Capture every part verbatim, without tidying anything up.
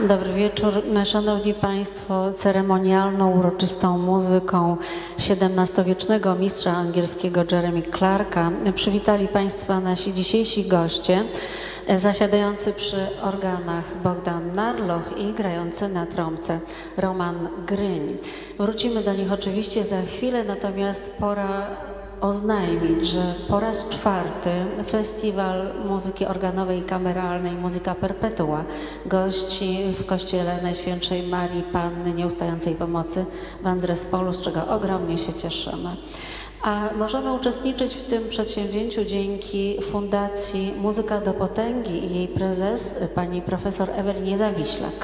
Dobry wieczór. Szanowni Państwo, ceremonialną, uroczystą muzyką siedemnastowiecznego mistrza angielskiego Jeremy Clarka przywitali Państwa nasi dzisiejsi goście, zasiadający przy organach Bogdan Narloch i grający na trąbce Roman Gryń. Wrócimy do nich oczywiście za chwilę, natomiast pora oznajmić, że po raz czwarty Festiwal Muzyki Organowej i Kameralnej Muzyka Perpetua gości w Kościele Najświętszej Marii Panny Nieustającej Pomocy w Andrespolu, z czego ogromnie się cieszymy. A możemy uczestniczyć w tym przedsięwzięciu dzięki Fundacji Muzyka do Potęgi i jej prezes, pani profesor Ewelinie Zawiślak.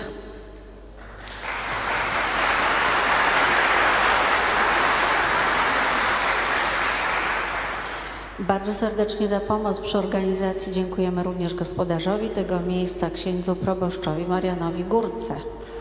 Bardzo serdecznie za pomoc przy organizacji dziękujemy również gospodarzowi tego miejsca, księdzu proboszczowi Marianowi Górce.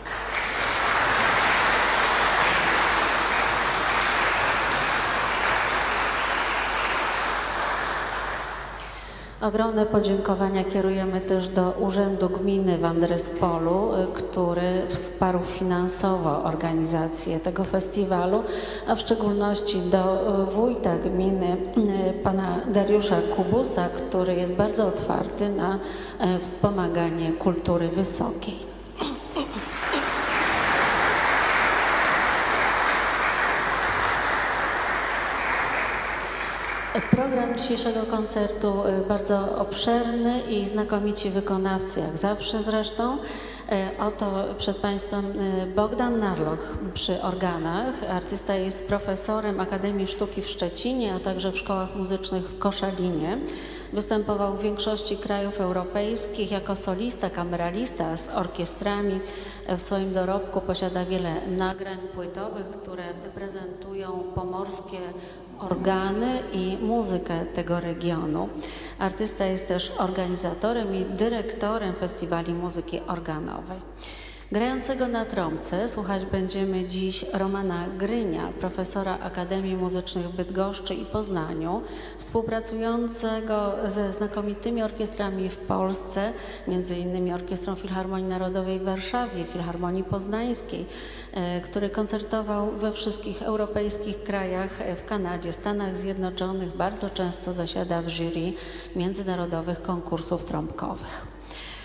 Ogromne podziękowania kierujemy też do Urzędu Gminy w Andrespolu, który wsparł finansowo organizację tego festiwalu, a w szczególności do wójta gminy, pana Dariusza Kubusa, który jest bardzo otwarty na wspomaganie kultury wysokiej. Program dzisiejszego koncertu bardzo obszerny i znakomici wykonawcy, jak zawsze zresztą. Oto przed Państwem Bogdan Narloch przy organach. Artysta jest profesorem Akademii Sztuki w Szczecinie, a także w szkołach muzycznych w Koszalinie. Występował w większości krajów europejskich jako solista, kameralista z orkiestrami. W swoim dorobku posiada wiele nagrań płytowych, które prezentują pomorskie organy i muzykę tego regionu. Artysta jest też organizatorem i dyrektorem Festiwali Muzyki Organowej. Grającego na trąbce słuchać będziemy dziś Romana Grynia, profesora Akademii Muzycznych w Bydgoszczy i Poznaniu, współpracującego ze znakomitymi orkiestrami w Polsce, między innymi Orkiestrą Filharmonii Narodowej w Warszawie, Filharmonii Poznańskiej, który koncertował we wszystkich europejskich krajach, w Kanadzie, Stanach Zjednoczonych, bardzo często zasiada w jury międzynarodowych konkursów trąbkowych.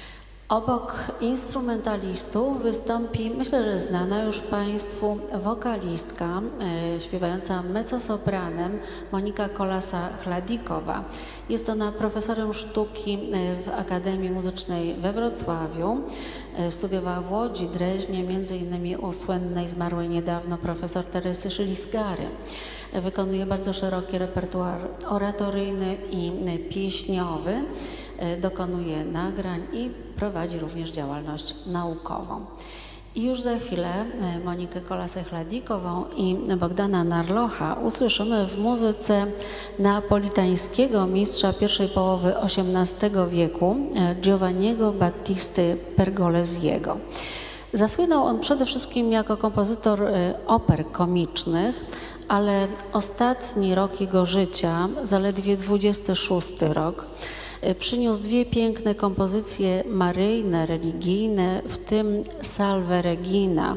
Obok instrumentalistów wystąpi, myślę, że znana już Państwu, wokalistka e, śpiewająca mezzosopranem Monika Kolasa-Chladikowa. Jest ona profesorem sztuki w Akademii Muzycznej we Wrocławiu. E, studiowała w Łodzi, Dreźnie, między innymi u słynnej, zmarłej niedawno profesor Teresy Szylisgary. E, wykonuje bardzo szeroki repertuar oratoryjny i pieśniowy. Dokonuje nagrań i prowadzi również działalność naukową. I już za chwilę Monikę Kolasę-Chladikową i Bogdana Narlocha usłyszymy w muzyce neapolitańskiego mistrza pierwszej połowy osiemnastego wieku, Giovanniego Battisty Pergolesiego. Zasłynął on przede wszystkim jako kompozytor oper komicznych, ale ostatni rok jego życia, zaledwie dwudziesty szósty rok, przyniósł dwie piękne kompozycje maryjne, religijne, w tym Salve Regina,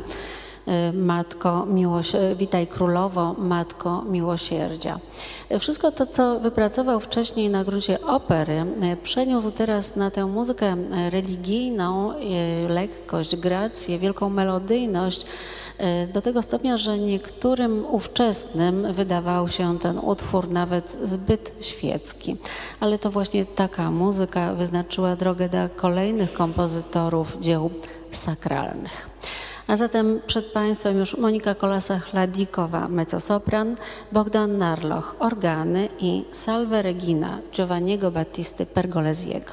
Matko Miłoś... Witaj Królowo, Matko Miłosierdzia. Wszystko to, co wypracował wcześniej na gruncie opery, przeniósł teraz na tę muzykę religijną, lekkość, grację, wielką melodyjność, do tego stopnia, że niektórym ówczesnym wydawał się ten utwór nawet zbyt świecki. Ale to właśnie taka muzyka wyznaczyła drogę dla kolejnych kompozytorów dzieł sakralnych. A zatem przed Państwem już Monika Kolasa-Chladikowa, mezzosopran, Bogdan Narloch, organy i Salve Regina Giovanniego Battisty Pergolesiego.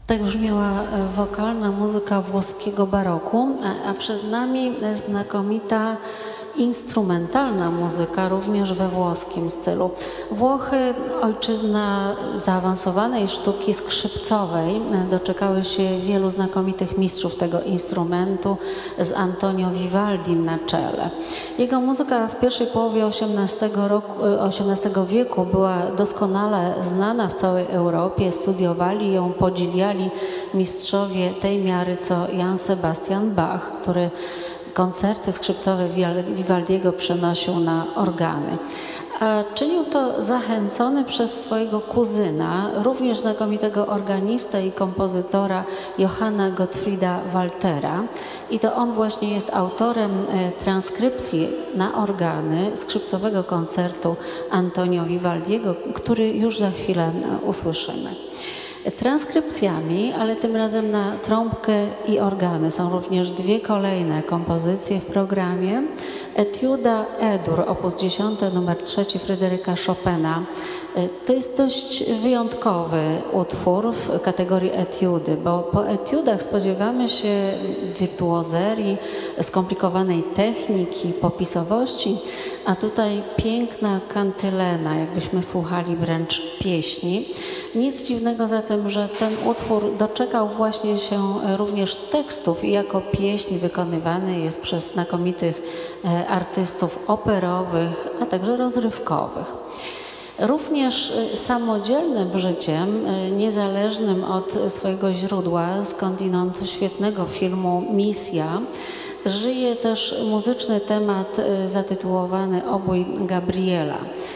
Tak brzmiała wokalna muzyka włoskiego baroku, a przed nami znakomita instrumentalna muzyka, również we włoskim stylu. Włochy, ojczyzna zaawansowanej sztuki skrzypcowej, doczekały się wielu znakomitych mistrzów tego instrumentu z Antonio Vivaldim na czele. Jego muzyka w pierwszej połowie osiemnastego, roku, osiemnastego wieku była doskonale znana w całej Europie. Studiowali ją, podziwiali mistrzowie tej miary co Jan Sebastian Bach, który koncerty skrzypcowe Vivaldiego przenosił na organy. A czynił to zachęcony przez swojego kuzyna, również znakomitego organistę i kompozytora Johanna Gottfrieda Waltera. I to on właśnie jest autorem transkrypcji na organy skrzypcowego koncertu Antonio Vivaldiego, który już za chwilę usłyszymy. Transkrypcjami, ale tym razem na trąbkę i organy. Są również dwie kolejne kompozycje w programie. Etiuda E-dur, opus dziesięć, numer trzeci Fryderyka Chopina. To jest dość wyjątkowy utwór w kategorii etiudy, bo po etiudach spodziewamy się wirtuozerii, skomplikowanej techniki, popisowości, a tutaj piękna kantylena, jakbyśmy słuchali wręcz pieśni. Nic dziwnego zatem, że ten utwór doczekał właśnie się również tekstów i jako pieśń wykonywany jest przez znakomitych artystów operowych, a także rozrywkowych. Również samodzielnym życiem, niezależnym od swojego źródła, skądinąd świetnego filmu Misja, żyje też muzyczny temat zatytułowany Obój Gabriela.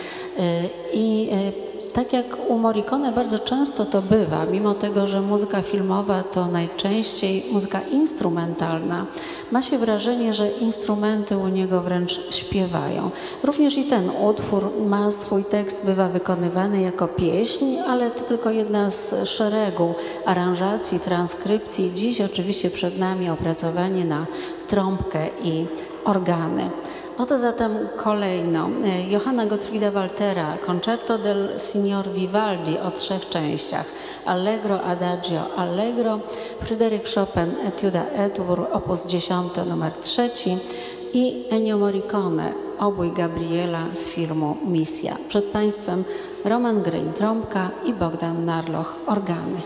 I tak jak u Morricone bardzo często to bywa, mimo tego, że muzyka filmowa to najczęściej muzyka instrumentalna, ma się wrażenie, że instrumenty u niego wręcz śpiewają. Również i ten utwór ma swój tekst, bywa wykonywany jako pieśń, ale to tylko jedna z szeregu aranżacji, transkrypcji. Dziś oczywiście przed nami opracowanie na trąbkę i organy. Oto zatem kolejno Johanna Gottfrieda Waltera, Concerto del Signor Vivaldi o trzech częściach. Allegro, Adagio, Allegro, Fryderyk Chopin, Etiuda E-dur, opus dziesięć, numer trzeci i Ennio Morricone, Obój Gabriela z filmu Misja. Przed Państwem Roman Gryń, trąbka i Bogdan Narloch, organy.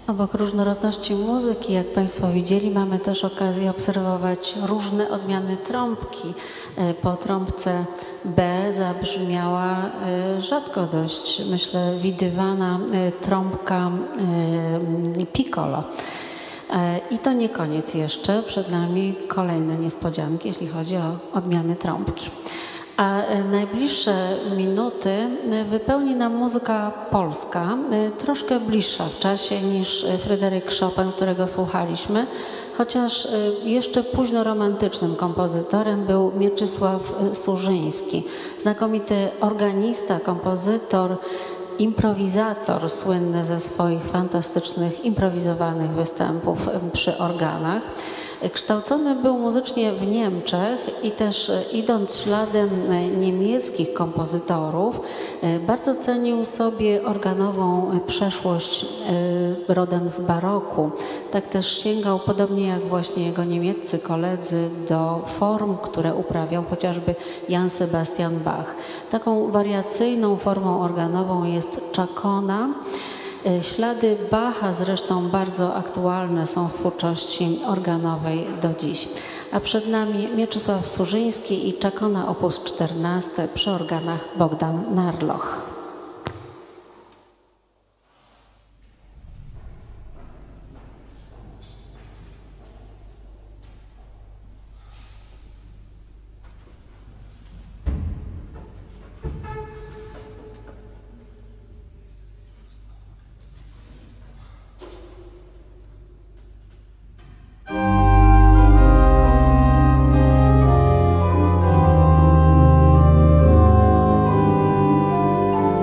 Obok różnorodności muzyki, jak Państwo widzieli, mamy też okazję obserwować różne odmiany trąbki. Po trąbce B zabrzmiała rzadko dość, myślę, widywana trąbka piccolo. I to nie koniec jeszcze, przed nami kolejne niespodzianki, jeśli chodzi o odmiany trąbki. A najbliższe minuty wypełni nam muzyka polska, troszkę bliższa w czasie niż Fryderyk Chopin, którego słuchaliśmy, chociaż jeszcze późno romantycznym kompozytorem był Mieczysław Surzyński, znakomity organista, kompozytor, improwizator, słynny ze swoich fantastycznych, improwizowanych występów przy organach. Kształcony był muzycznie w Niemczech i też idąc śladem niemieckich kompozytorów, bardzo cenił sobie organową przeszłość rodem z baroku. Tak też sięgał, podobnie jak właśnie jego niemieccy koledzy, do form, które uprawiał chociażby Jan Sebastian Bach. Taką wariacyjną formą organową jest czakona. Ślady Bacha zresztą bardzo aktualne są w twórczości organowej do dziś. A przed nami Mieczysław Surzyński i czakona op. czternaście przy organach Bogdan Narloch. Thank you.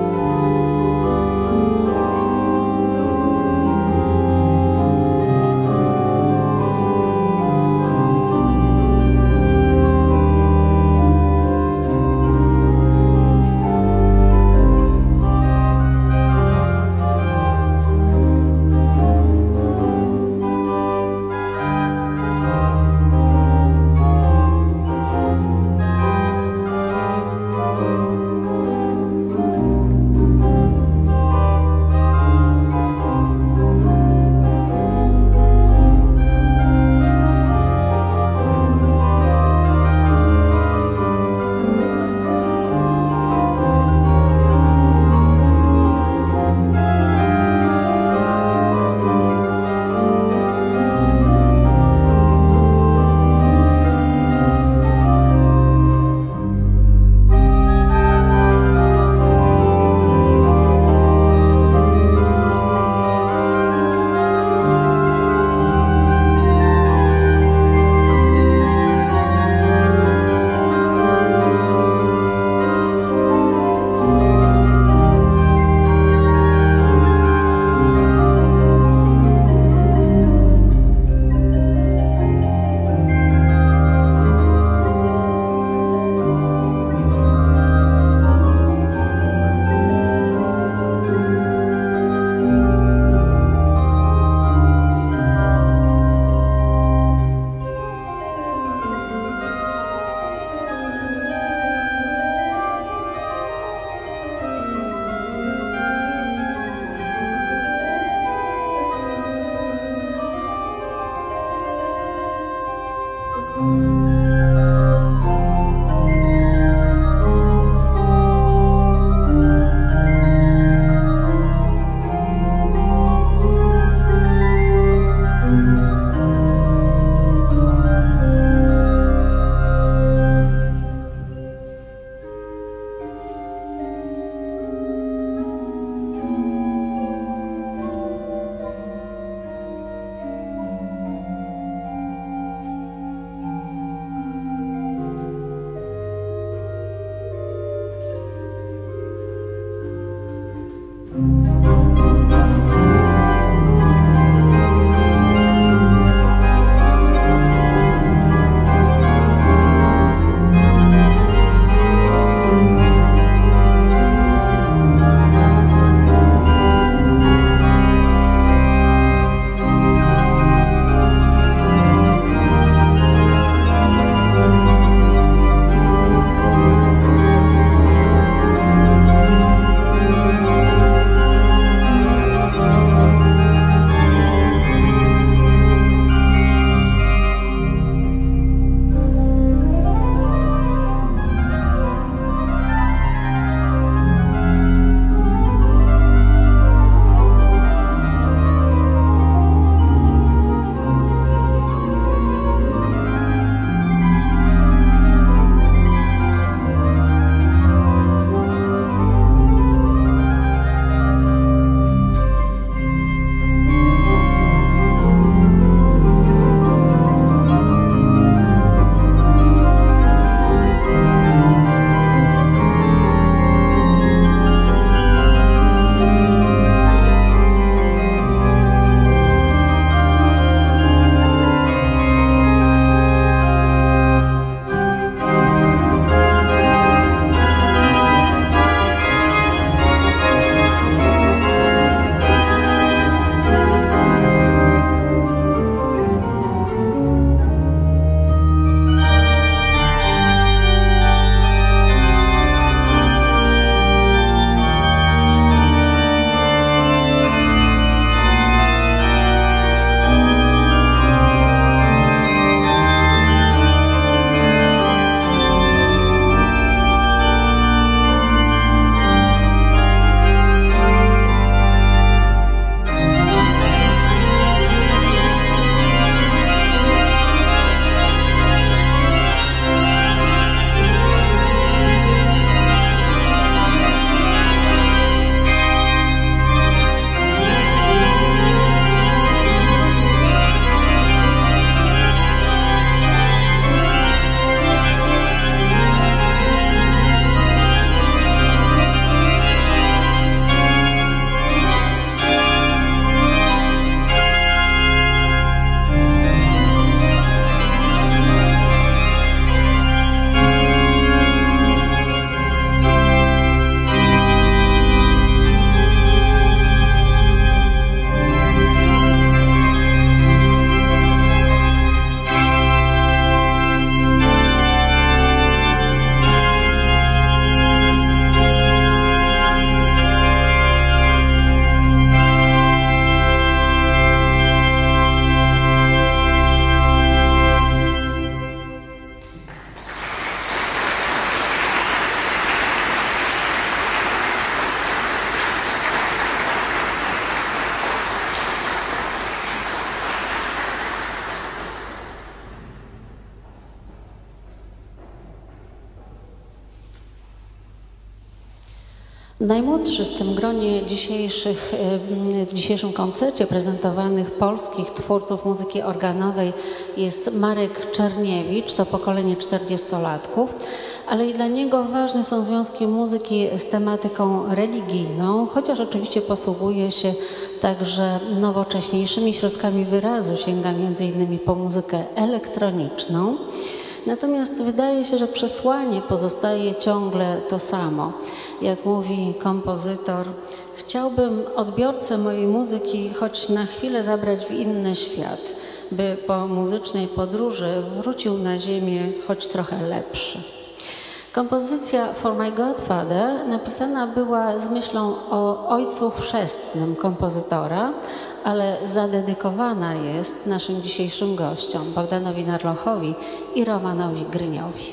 Najmłodszy w tym gronie dzisiejszych, w dzisiejszym koncercie prezentowanych polskich twórców muzyki organowej jest Marek Czerniewicz, to pokolenie czterdziestolatków, ale i dla niego ważne są związki muzyki z tematyką religijną, chociaż oczywiście posługuje się także nowocześniejszymi środkami wyrazu, sięga między innymi po muzykę elektroniczną. Natomiast wydaje się, że przesłanie pozostaje ciągle to samo. Jak mówi kompozytor, chciałbym odbiorcę mojej muzyki choć na chwilę zabrać w inny świat, by po muzycznej podróży wrócił na ziemię choć trochę lepszy. Kompozycja For My Godfather napisana była z myślą o ojcu chrzestnym kompozytora, ale zadedykowana jest naszym dzisiejszym gościom, Bogdanowi Narlochowi i Romanowi Gryniowi.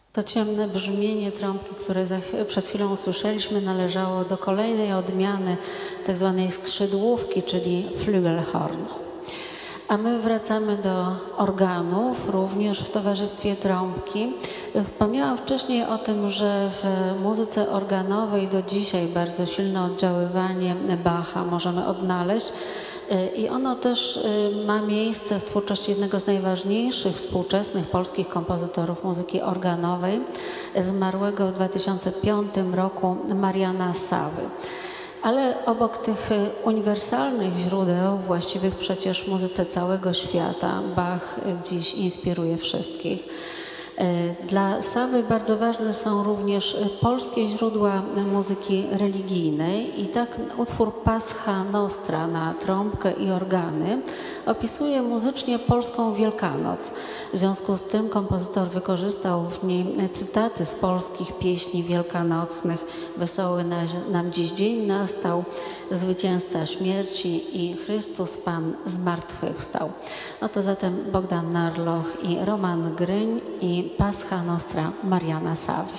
To ciemne brzmienie trąbki, które za, przed chwilą usłyszeliśmy, należało do kolejnej odmiany tzw. skrzydłówki, czyli Flügelhorn. A my wracamy do organów, również w towarzystwie trąbki. Wspomniałam wcześniej o tym, że w muzyce organowej do dzisiaj bardzo silne oddziaływanie Bacha możemy odnaleźć. I ono też ma miejsce w twórczości jednego z najważniejszych współczesnych polskich kompozytorów muzyki organowej, zmarłego w dwa tysiące piątym roku Mariana Sawy. Ale obok tych uniwersalnych źródeł, właściwych przecież muzyce całego świata, Bach dziś inspiruje wszystkich. Dla Sawy bardzo ważne są również polskie źródła muzyki religijnej i tak utwór Pascha Nostra na trąbkę i organy opisuje muzycznie polską Wielkanoc. W związku z tym kompozytor wykorzystał w niej cytaty z polskich pieśni wielkanocnych. Wesoły nam dziś dzień nastał, zwycięzca śmierci i Chrystus Pan zmartwychwstał. No to zatem Bogdan Narloch i Roman Gryń i Pascha Nostra Mariana Sawy.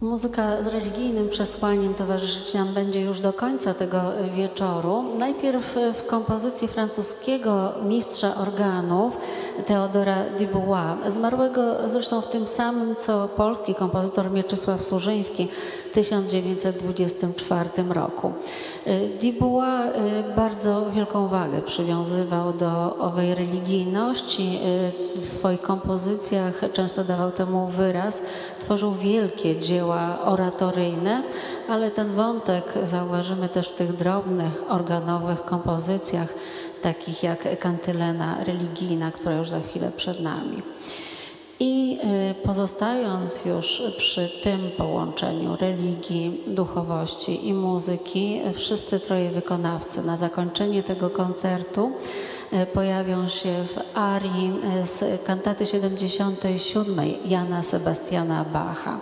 Muzyka z religijnym przesłaniem towarzyszyć nam będzie już do końca tego wieczoru. Najpierw w kompozycji francuskiego mistrza organów Theodora Dubois, zmarłego zresztą w tym samym co polski kompozytor Mieczysław Służyński w tysiąc dziewięćset dwudziestym czwartym roku. Dubois bardzo wielką wagę przywiązywał do owej religijności. W swoich kompozycjach często dawał temu wyraz. Tworzył wielkie dzieła oratoryjne, ale ten wątek zauważymy też w tych drobnych, organowych kompozycjach, takich jak kantylena religijna, która już za chwilę przed nami. I pozostając już przy tym połączeniu religii, duchowości i muzyki, wszyscy troje wykonawcy na zakończenie tego koncertu pojawią się w arii z kantaty siedemdziesiątej siódmej Jana Sebastiana Bacha.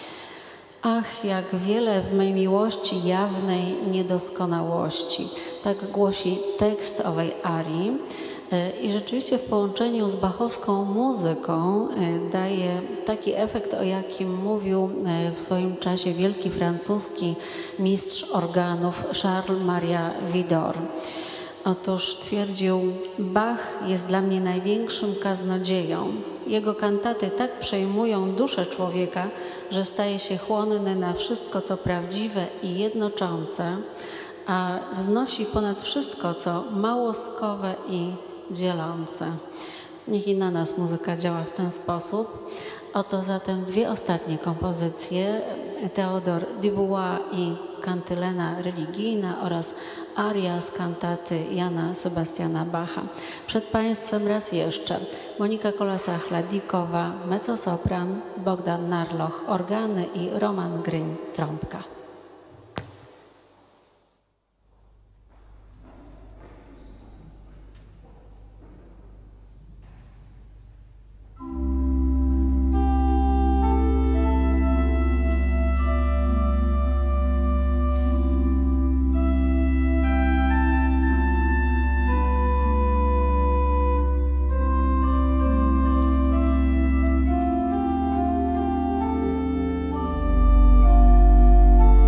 Ach, jak wiele w mej miłości jawnej niedoskonałości. Tak głosi tekst owej arii. I rzeczywiście w połączeniu z bachowską muzyką daje taki efekt, o jakim mówił w swoim czasie wielki francuski mistrz organów Charles Maria Widor. Otóż twierdził: Bach jest dla mnie największym kaznodzieją. Jego kantaty tak przejmują duszę człowieka, że staje się chłonny na wszystko, co prawdziwe i jednoczące, a wznosi ponad wszystko, co małoskowe i dzielące. Niech i na nas muzyka działa w ten sposób. Oto zatem dwie ostatnie kompozycje, Theodor Dubois i kantylena religijna oraz aria z kantaty Jana Sebastiana Bacha. Przed Państwem raz jeszcze Monika Kolasa-Chladikowa, mezzosopran, Bogdan Narloch, organy i Roman Gryń, trąbka. Thank you.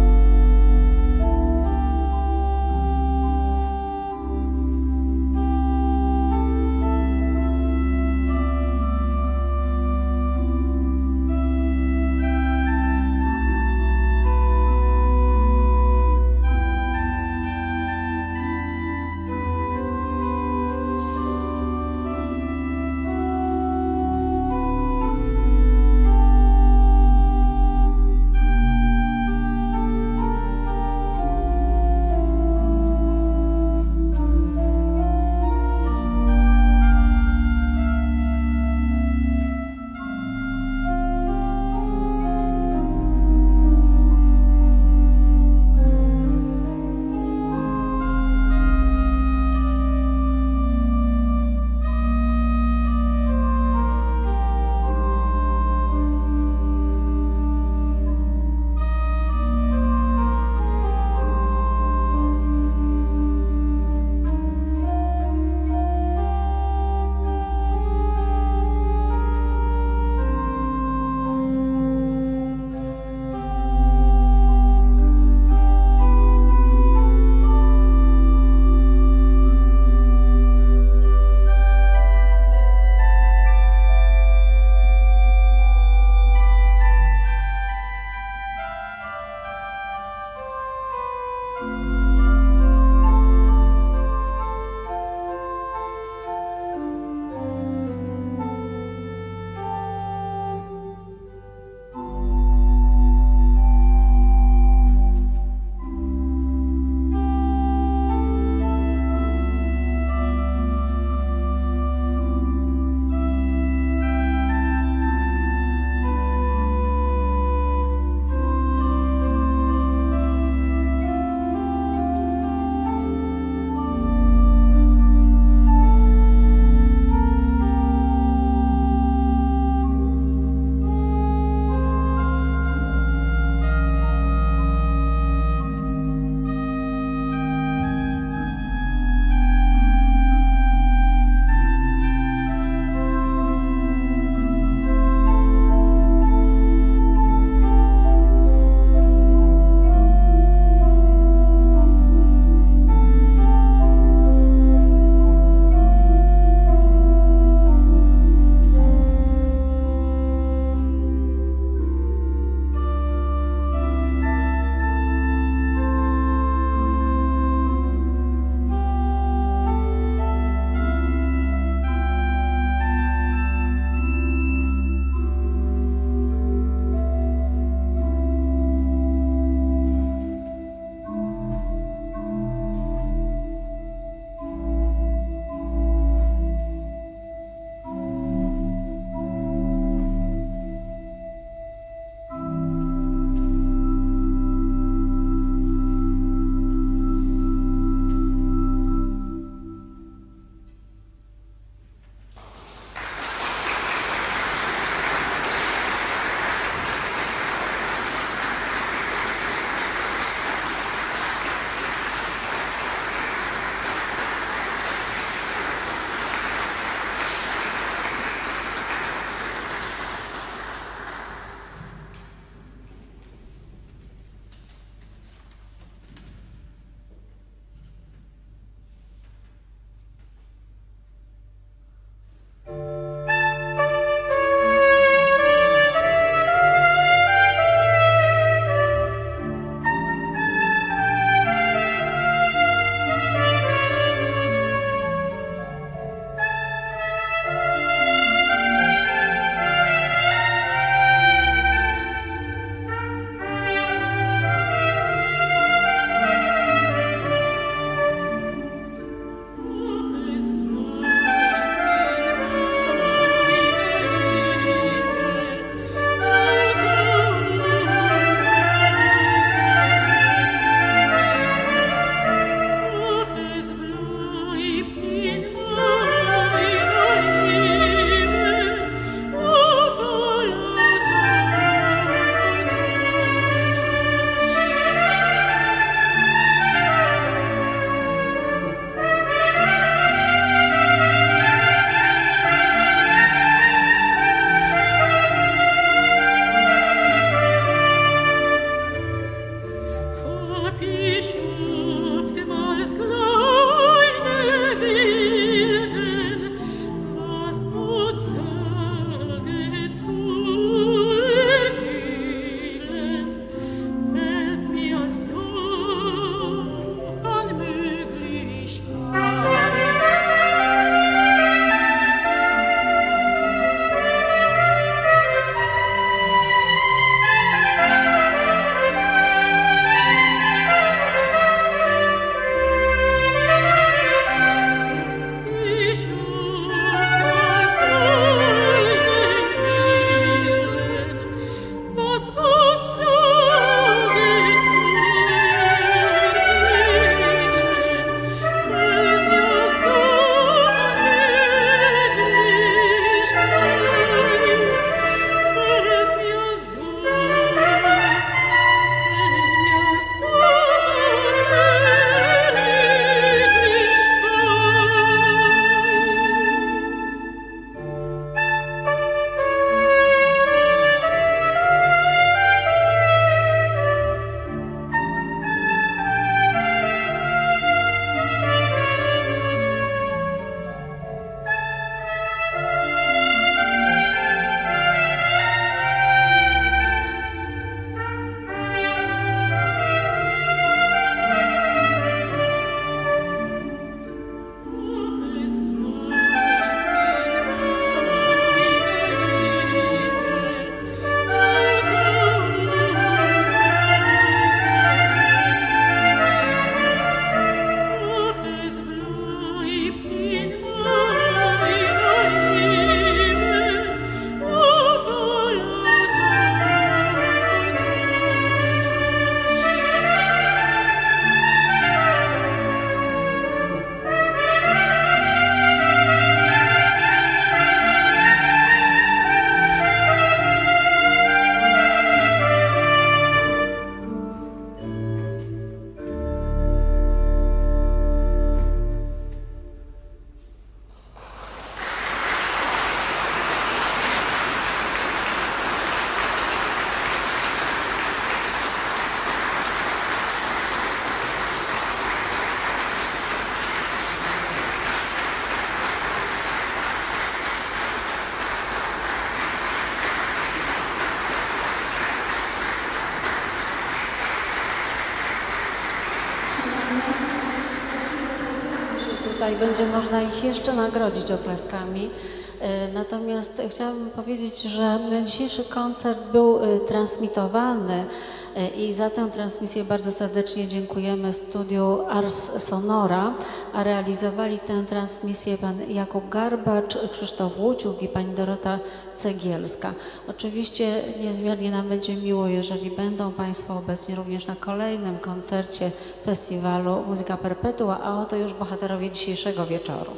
tutaj będzie można ich jeszcze nagrodzić oklaskami. Natomiast chciałabym powiedzieć, że dzisiejszy koncert był transmitowany i za tę transmisję bardzo serdecznie dziękujemy studiu Ars Sonora, a realizowali tę transmisję pan Jakub Garbacz, Krzysztof Łuciuk i pani Dorota Cegielska. Oczywiście niezmiernie nam będzie miło, jeżeli będą Państwo obecni również na kolejnym koncercie festiwalu Muzyka Perpetua, a oto już bohaterowie dzisiejszego wieczoru.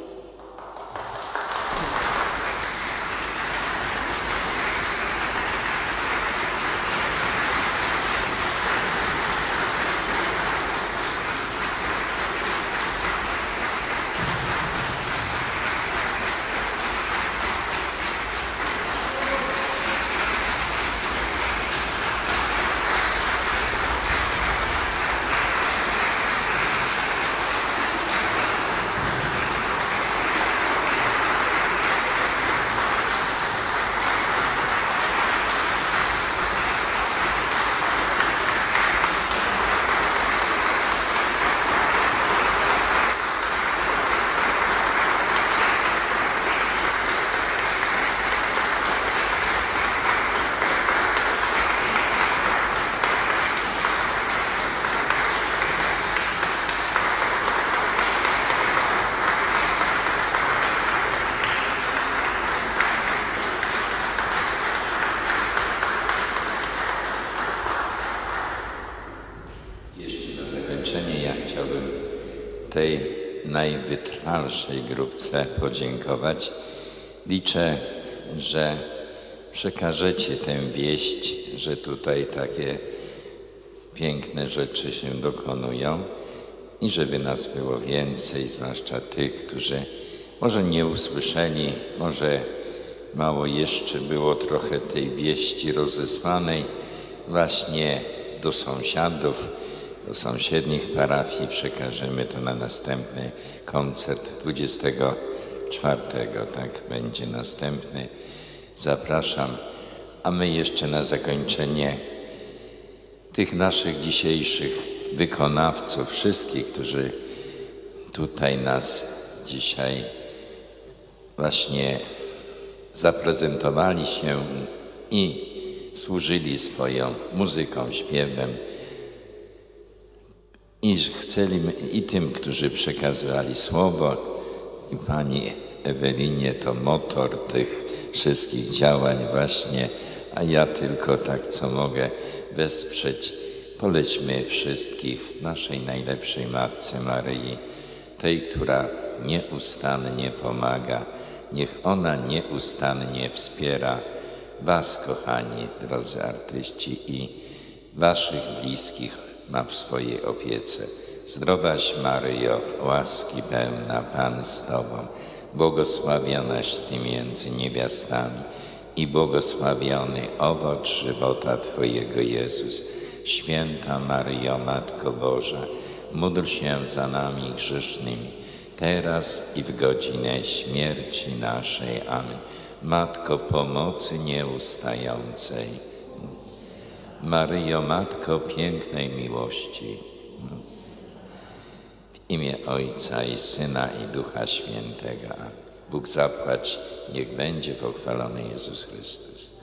Tej najwytrwalszej grupce podziękować. Liczę, że przekażecie tę wieść, że tutaj takie piękne rzeczy się dokonują i żeby nas było więcej, zwłaszcza tych, którzy może nie usłyszeli, może mało jeszcze było trochę tej wieści rozesłanej właśnie do sąsiadów, do sąsiednich parafii. Przekażemy to na następny koncert dwudziestego czwartego, tak, będzie następny. Zapraszam, a my jeszcze na zakończenie tych naszych dzisiejszych wykonawców, wszystkich, którzy tutaj nas dzisiaj właśnie zaprezentowali się i służyli swoją muzyką, śpiewem. I chcieliśmy i tym, którzy przekazywali słowo, i pani Ewelinie to motor tych wszystkich działań właśnie, a ja tylko tak, co mogę wesprzeć. Polećmy wszystkich naszej najlepszej Matce Maryi, tej, która nieustannie pomaga. Niech ona nieustannie wspiera was, kochani, drodzy artyści, i waszych bliskich ma w swojej opiece. Zdrowaś Maryjo, łaski pełna, Pan z Tobą, błogosławionaś Ty między niewiastami i błogosławiony owoc żywota Twojego, Jezus. Święta Maryjo, Matko Boża, módl się za nami grzesznymi, teraz i w godzinę śmierci naszej. Amen. Matko pomocy nieustającej, Maryjo, Matko pięknej miłości, w imię Ojca i Syna i Ducha Świętego. Bóg zapłać, niech będzie pochwalony Jezus Chrystus.